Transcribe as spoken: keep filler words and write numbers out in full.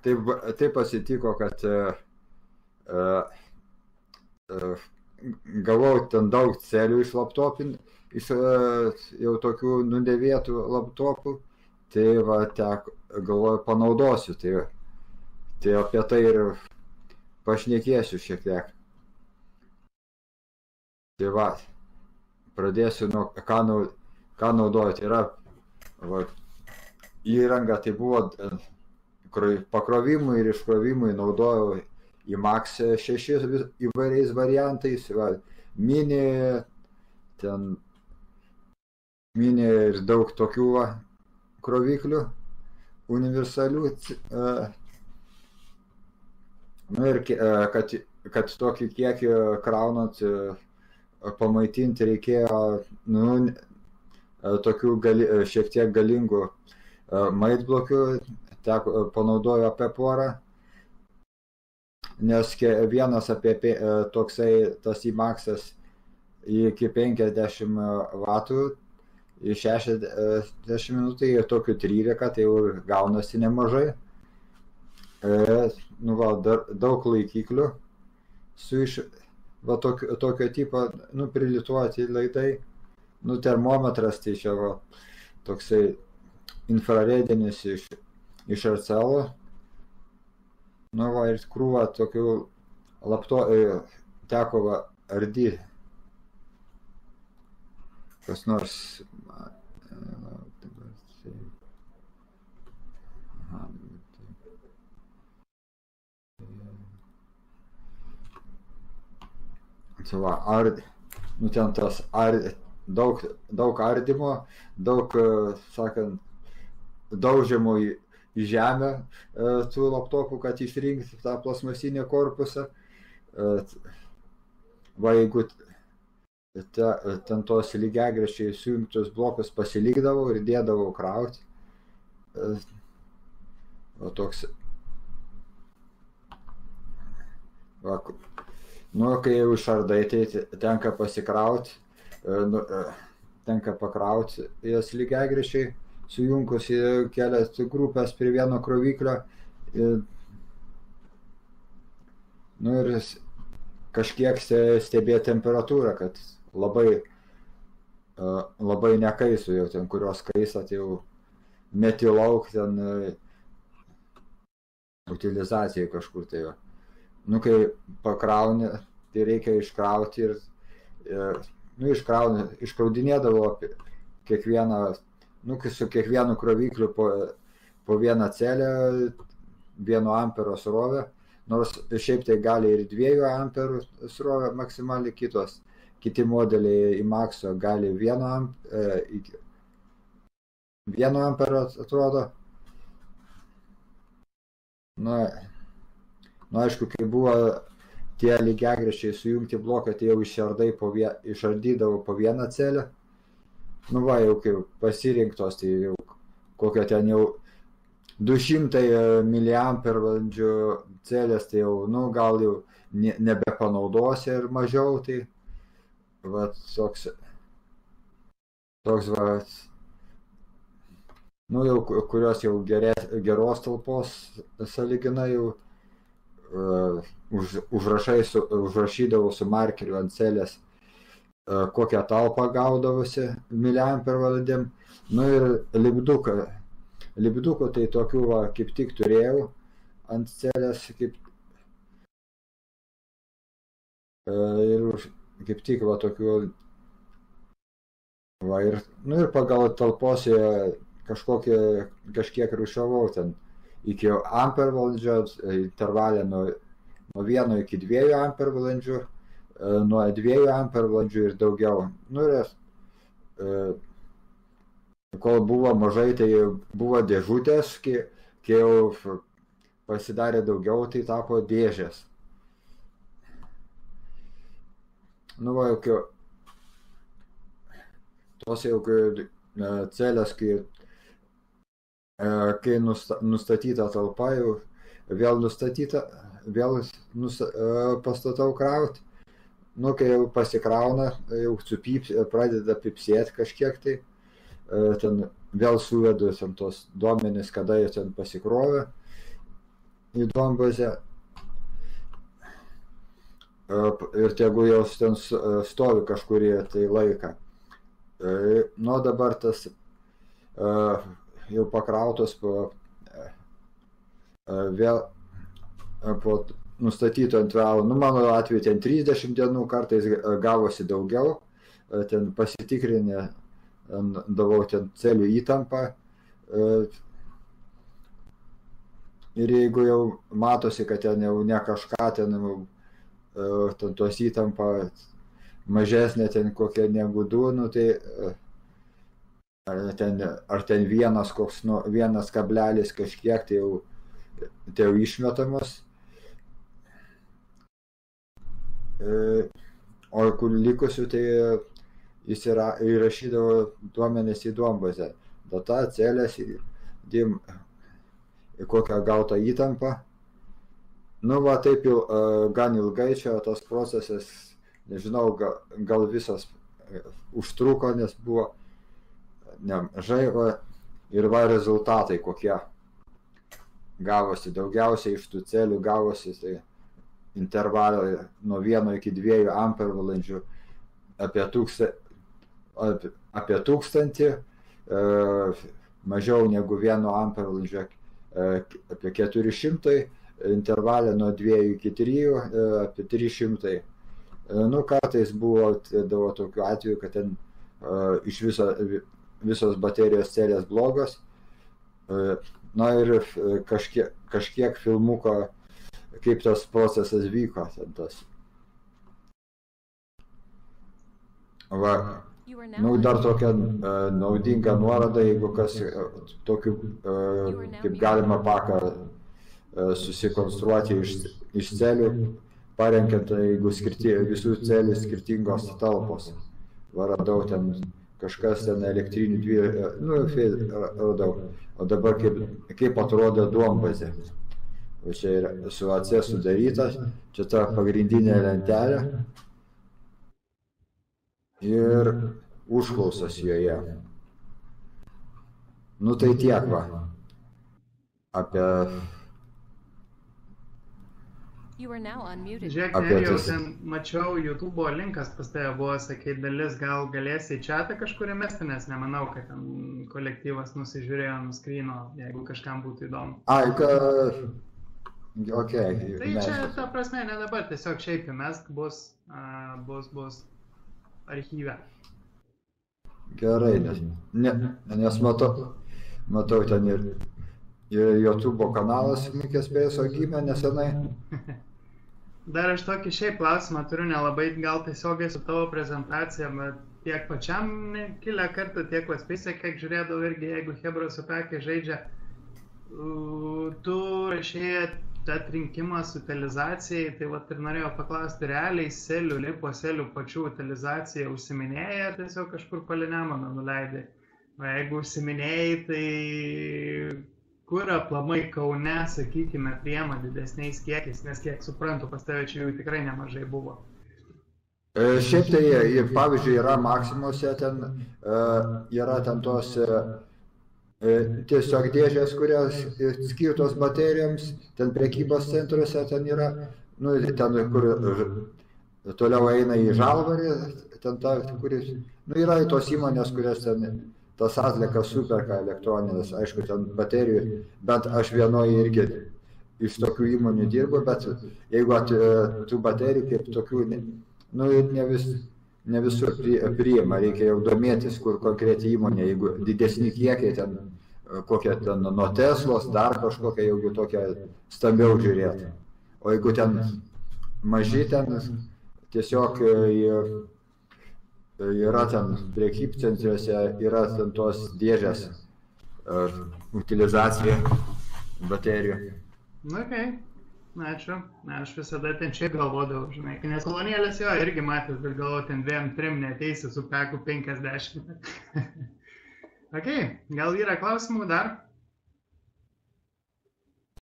taip, taip atsitiko, kad uh, uh, gavau ten daug celių iš laptopų, iš uh, jau tokių nudėvėtų laptopų, tai va, tek, galvoju, panaudosiu, tai, tai apie tai ir pašnekėsiu šiek tiek. Tai va, pradėsiu nuo, ką, ką naudoju, tai yra va, įranga, tai buvo pakrovimui ir iškrovimui naudojau į Max šeši įvairiais variantais, va, mini, ten, mini ir daug tokių va, kroviklių, universalių, uh, nu ir kad, kad tokį kiekį kraunant, uh, pamaitinti reikėjo, nu, tokių gali, šiek tiek galingų uh, maitblokių, teko, panaudoju apie porą, nes vienas apie uh, toksai tas įmaksas iki penkiasdešimt vatų, į šešiasdešimt minutai, tokių trylika, tai jau gaunasi nemažai. E, nu va, dar, daug laikiklių su iš, va, tokio, tokio tipo, nu, prilituoti laidai. Nu, termometras, tai čia va, toksai infraredinis iš, iš R C L. Nu va, ir krūva tokių lapto, e, teko va, ardyti. Kas nors, tai va, ard, nu ten tas ard, daug, daug ardymo, daug, sakant, daužimų į, į žemę tų laptopų, kad išrinkti tą plasmasinį korpusą. Va, jeigu Te, ten tos lygiagrečiai sujungtus blokus pasilikdavau ir dėdavau krauti. O toks... Va, nu, kai jau išardai, tai tenka pasikrauti, nu, tenka pakrauti jas lygiagrečiai, sujungus į kelias grupės prie vieno kroviklio. Nu ir kažkiek stebėti temperatūrą, kad labai, labai nekaisų jau ten, kurios kaisat jau metilauk ten utilizacijai kažkur tai jau. Nu, kai pakrauni, tai reikia iškrauti ir, ir nu, iškrauni, iškraudinėdavo kiekvieną, nu, su kiekvienu krovikliu po, po vieną celę, vieno ampero srovę, nors šiaip tai gali ir dviejų amperų srovę maksimaliai, kitos. Kiti modeliai į Maxo gali vieno, amp, e, vieno ampero atrodo. Nu, nu, aišku, kai buvo tie lygiagrečiai sujungti blokai, tai jau išardai po vie, išardydavau po vieną celę. Nu va, jau kai pasirinktos, tai jau kokio ten jau du šimtai miliampervalandžių celės, tai jau, nu, gal jau ne, nebepanaudosi ir mažiau, tai va, toks, toks va, nu, jau, kurios jau gerės, geros talpos sąlyginai jau uh, už, užrašai su, užrašydavau su markeriu ant celės, uh, kokią talpą gaudavosi miliampervalandėm, nu ir lipduką. Lipdukų tai tokių va, kaip tik turėjau ant celės, kaip uh, ir už kaip tik va tokių, va ir, nu ir pagal talpos kažkokį, kažkiek rūšiavau ten iki ampervalandžio, intervalė nuo, nuo vieno iki dviejų ampervalandžių, nuo dviejų ampervalandžių ir daugiau. Nu ir kol buvo mažai, tai buvo dėžutės, kai, kai jau pasidarė daugiau, tai tapo dėžės. Nu, va, jau, tos jau celės, kai, kai nustatyta talpa, jau vėl nustatyta, vėl nusta, pastatau krauti. Nu, kai jau pasikrauna, jau supyps, pradeda pipsėti kažkiek tai, ten vėl suvedu ten tos duomenys, kada jie ten pasikrovė. į duombazę ir tegu jau ten stovi kažkurį tai laiką. Nu, dabar tas jau pakrautos po, vėl po nustatyto intervalo, nu, mano atveju ten trisdešimt dienų, kartais gavosi daugiau, ten pasitikrinę, davau ten celių įtampą ir jeigu jau matosi, kad ten jau ne kažką, ten, ten tos įtampa mažesnė ten kokia negu du, nu, tai ar ten, ar ten vienas, koks, nu, vienas kablelis kažkiek, tai jau, tai jau išmetamos. O kur likusių, tai jis yra, įrašydavo duomenis į duombazę. Data, celės, dim, kokią gautą įtampą. Nu, va, taip jau gan ilgai čia tas procesas, nežinau, gal, gal visas užtruko, nes buvo nemažai, va, ir va rezultatai kokie gavosi. Daugiausiai iš tų celių gavosi tai intervalai nuo vieno iki dviejų ampervalandžių apie, tūksta, apie, apie tūkstantį, e, mažiau negu vieno ampervalandžio e, apie keturi šimtai, intervalė nuo dviejų iki trijų e, apie trys šimtai. E, nu, kartais buvo, buvo tokių atvejų, kad ten e, iš viso, visos baterijos celės blogos. E, na ir kažkiek, kažkiek filmuko, kaip tas procesas vyko. Tas. Va, nu, dar tokia uh, naudinga nuoroda, jeigu kas uh, tokiu, uh, kaip galima paką uh, susikonstruoti iš, iš celių, parenkant, jeigu skirti, visų celių skirtingos talpos. Va, radau ten kažkas ten elektrinių dviejų, nu, radau. O dabar kaip, kaip atrodo duombazė. O čia yra su A C sudarytas, čia ta pagrindinė lentelė ir užklausas joje. Nu tai tiek va, apie... Žiūrėk, Nerijau, ten mačiau, YouTube linkas pas tave buvo, sakai, dalis gal galėsi į chatą kažkur įmesti, nes nemanau, kad ten kolektyvas nusižiūrėjo, nuskryno, jeigu kažkam būtų įdomu. Ai, ka... Okay, tai čia, ta prasme, ne dabar, tiesiog šiaip įmesk, bus, uh, bus, bus archyve. Gerai, nes, ne, nes matau, matau ten ir, ir YouTube kanalas Makerspace gimė nesenai. Dar aš tokį šiaip klausimą turiu, nelabai gal tiesiogiai su tavo prezentacija, bet tiek pačiam kilę kartą, tiek Space, kiek žiūrėdavau irgi, jeigu Hebra su Pekė žaidžia, tu rašėjai atrinkimas utilizacijai, tai vat ir norėjau paklausti, realiai selių, lipo selių pačių utilizaciją užsiminėjai ar tiesiog kažkur palinemoną nuleidai? O jeigu užsiminėjai, tai kur aplamai Kaune, sakykime, priema didesniais kiekiais, nes kiek suprantu, pas tave čia jų tikrai nemažai buvo. E, šiaip tai, ir, pavyzdžiui, yra Maksimose, ten e, yra ten tos e, tiesiog dėžės, kurios skirtos baterijoms, ten prekybos centruose ten yra, nu, ten, kur toliau eina į Žalvarį, ten ta, kuris, nu, yra tos įmonės, kurios ten tas atliekas superka elektroninės, aišku, ten baterijų, bet aš vienoje irgi iš tokių įmonių dirbu, bet jeigu at, tų baterijų kaip tokių, nu, ne vis, ne visur priima, reikia jau domėtis, kur konkreti įmonė, jeigu didesni kiekiai ten, kokia ten nuo Teslos, dar kažkokia, jeigu tokia stambiau žiūrėti. O jeigu ten maži, ten tiesiog yra ten prekybcentriuose, yra ten tos dėžės utilizacija baterijų. Na, okei. Na, ačiū. Na, aš visada ten čia galvodavau, žinai, nes kolonėlės jo irgi matęs, bet galvoju, ten dviem, trim neteisi su peku penkiasdešimt. Ok, gal yra klausimų dar?